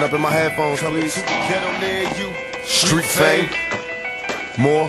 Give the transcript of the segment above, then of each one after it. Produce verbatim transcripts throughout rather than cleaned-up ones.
Coming up in my headphones, please. Ghetto near you. Street fame. More.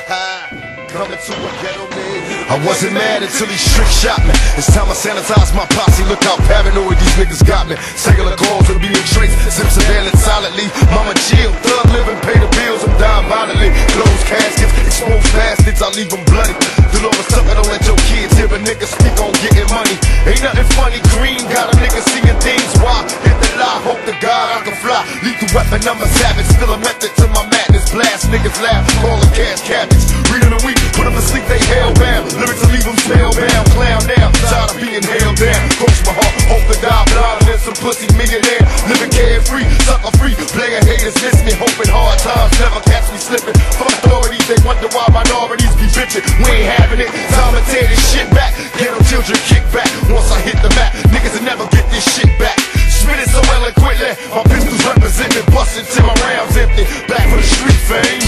Coming to a ghetto near you. I wasn't mad until he strict shot me. It's time I sanitize my posse. Look how paranoid these niggas got me. Cellular calls and being traced. Sips surveillance silently. Mama chill, thug living, pay the bills. I'm dying violently. Closed caskets, exposed bastards. I leave them bloody. Dolores Tucker, don't let your kids hear a nigga speak on getting money. Ain't nothing funny. Green got a nigga seeing things. Why? Hit the lie. Hope to God I can fly. Lethal weapon, I'm a savage. Still a method to my madness. Blast niggas laugh. Call them cash cabinets. Read them a week. Put them to sleep. They hellbound. Lyrics to leave them spellbound. Clown down. Tired of being held down. Cross my heart. Hope to die blind. And some pussy millionaire. Living carefree. Sucker free. Player haters miss me. Hoping hard times never catch me slipping. Fuck authorities. They wonder why minorities be bitching. We ain't having it. Time to tear this shit back. Ghetto children kick back. Once I hit the map, niggas will never get this shit back. Spit it so eloquently. My pistols represent me. Bustin' till my rounds empty. Back for the street fame.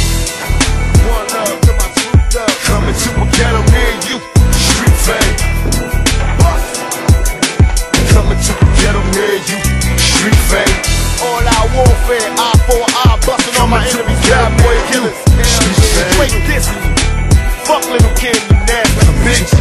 One love to my true love. Coming to a ghetto near you. Street fame. Bust. Coming to a ghetto near you. Street fame. All out warfare. Eye for eye. Bustin' on my enemies. Cowboy killers. Street fame. Wait, this. Fuck little kid. You nasty bitch.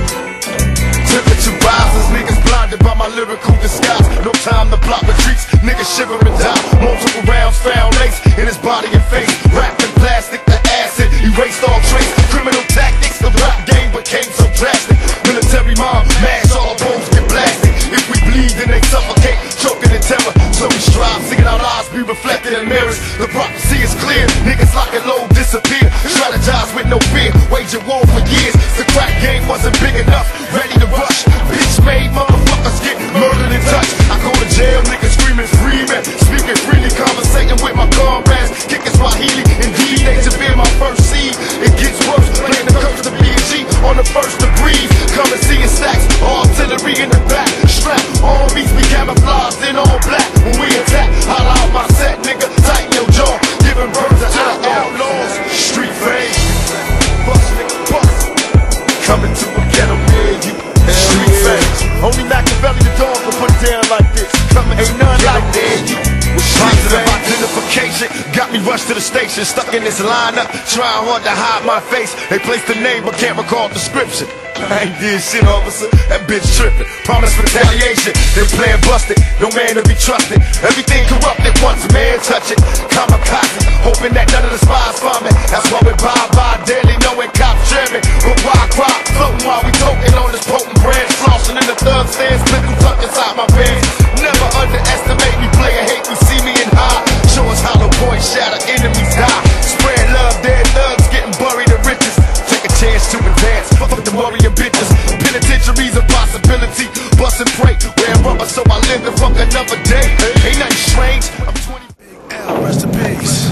Temperature rises, niggas blinded by my lyrical disguise. No time to plot retreats, niggas shiver and die. Multiple rounds found lace in his body and face. Wrapped in plastic, the acid erased all trace. Criminal tactics, the rap game became so drastic. Military mob, mash, all our bones get blasted. If we bleed, then they suffocate, choking in terror. So we strive, seeing our lives be reflected in mirrors. The prophecy is clear, niggas lock and load, disappear. Strategize with no fear, waging war for years. The crack game wasn't big enough, ready to rush. Bitch made motherfuckers get murdered in touch. I go to jail, niggas screaming free man. Speaking freely, conversating with my comrades. Kicking Swahili, indeed, they should be my first seed. It gets worse, playing the curse to be a G on the first to breathe. Come and see in stacks, artillery in the back. Strap, armies, we camouflaged in all black. When we attack, holla out my set, nigga, tighten your jaw. Giving birth to our outlaws, street fame. Bust, nigga, bust. Coming to a ghetto near you. Street fame. Only Machiavelli the dog will put it down like this. Coming, ain't none like that. Positive identification got me rushed to the station. Stuck in this lineup, trying hard to hide my face. They placed the name but can't recall description. I ain't did shit, officer. That bitch tripping. Promise retaliation. They playing busted. No man to be trusted. Everything corrupted once a man touch it. Kamikaze, hoping that none of the spies find me. That's why we bye bye daily, knowing cops jamming. But why cry? Floating while we toting on this potent branch. Flossing in the third stands, pistol tucked inside my pants. Never underestimate me, player hate me, see me in high. Show us hollow points shatter, enemies die. Spread love, dead thugs getting buried in riches. Take a chance to advance, fuck the warrior bitches. Penitentiary's a possibility, bust and pray. Wear rubber so I live and fuck another day. Ain't nothing strange, I'm twenty. L, rest in peace.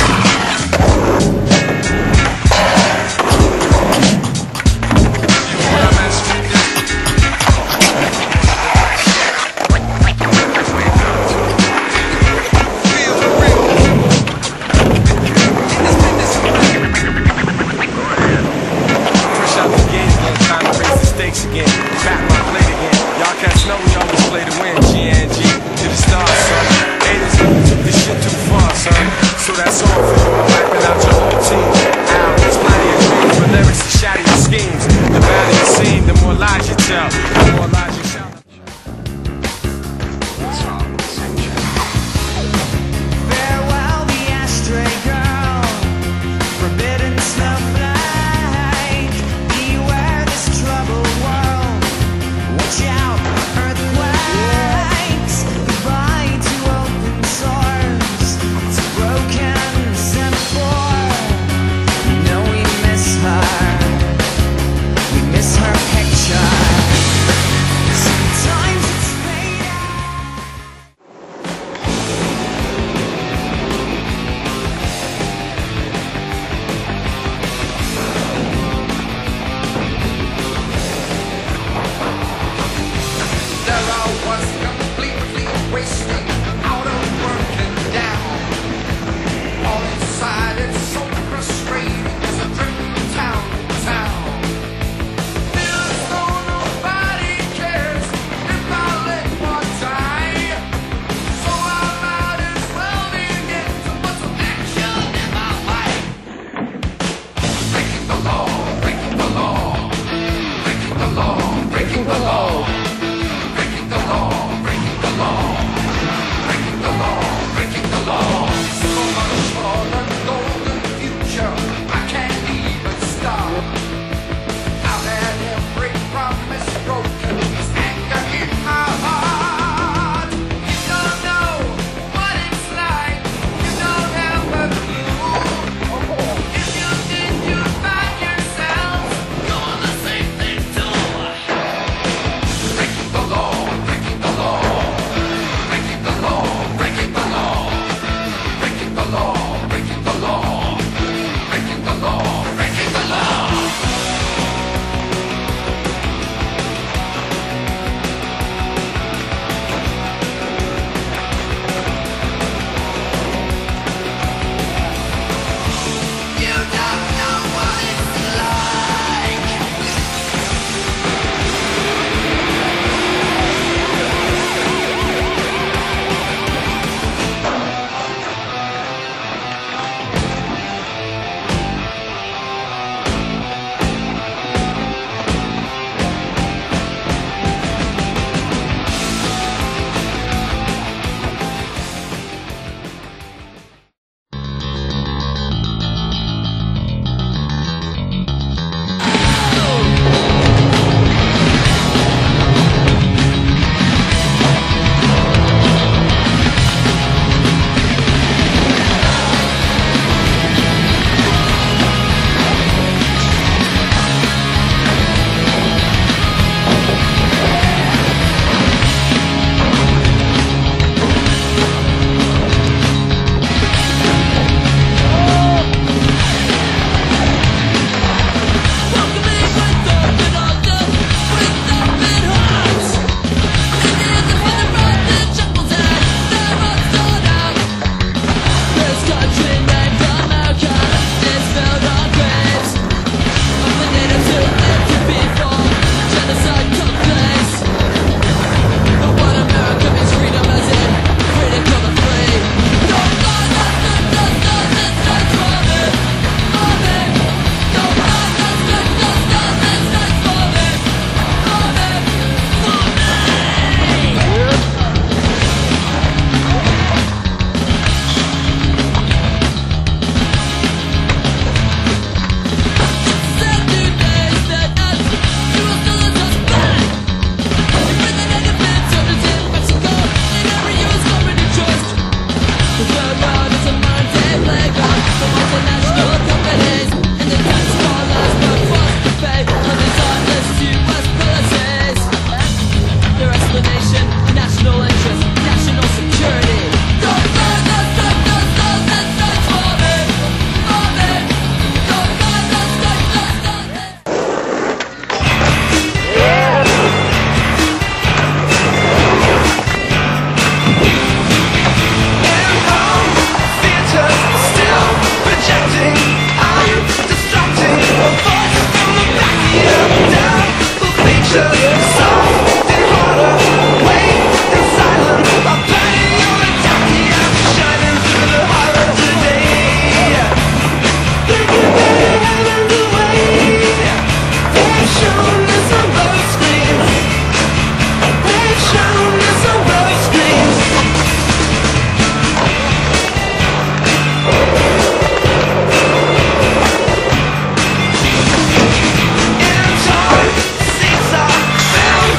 Again, back my plate again. Y'all cats know we always play to win. G N G to the stars, son. Haters know we took this shit too far, son. So that's all for you. I'm wiping out your whole team. Ow, there's plenty of dreams, but lyrics to shatter your schemes. The badder you seem, the more lies you tell. The more lies you tell. Farewell, the ashtray girl. Forbidden snowflake. Beware this troubled world. Watch out, earthquakes. Goodbye to open sores. It's a broken semaphore. You know we miss her. We miss her picture. breaking the law, breaking the law, breaking the law, breaking the law, breaking the law. So much for the golden future, I can't even stop. I've had every promise broken, there's anger in my heart. You don't know what it's like, you don't have a clue. If you did, you'd find yourself doing the same thing too. Breaking the law, breaking the law, breaking the law, breaking the law, breaking the law, breaking the law, breaking the law, breaking the law. You don't know what it's like. Seats are filled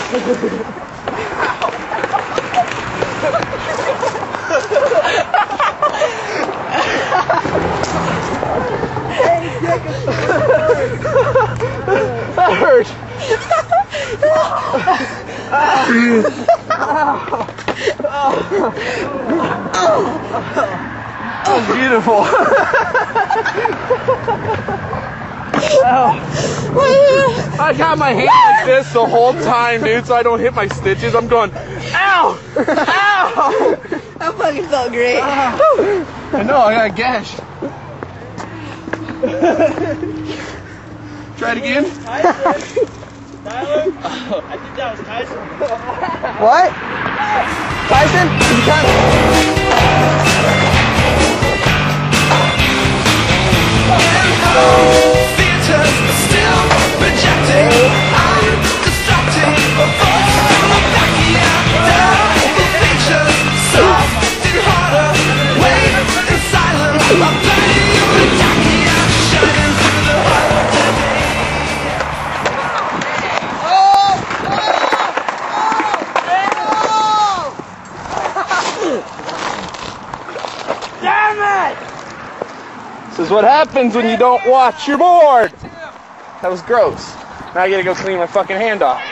That hurt. Oh, beautiful. I got my hand like this the whole time, dude, so I don't hit my stitches. I'm going, ow! Ow! That fucking felt great. I know, I got a gash. Try it again. Tyler? I think that was Tyson. What? Tyson? You can't... Theaters still rejecting. I'm destructing a voice from a backyard. The features soft and harder. Wait in silence. I'm playing you a tachyon, shining through the hard today. Damn it! This is what happens when you don't watch your board. That was gross. Now I gotta go clean my fucking hand off.